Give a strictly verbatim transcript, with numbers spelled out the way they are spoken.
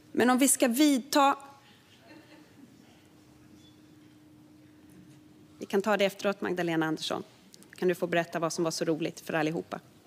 Men om vi ska vidta... Vi kan ta det efteråt, Magdalena Andersson. Kan du få berätta vad som var så roligt för allihopa?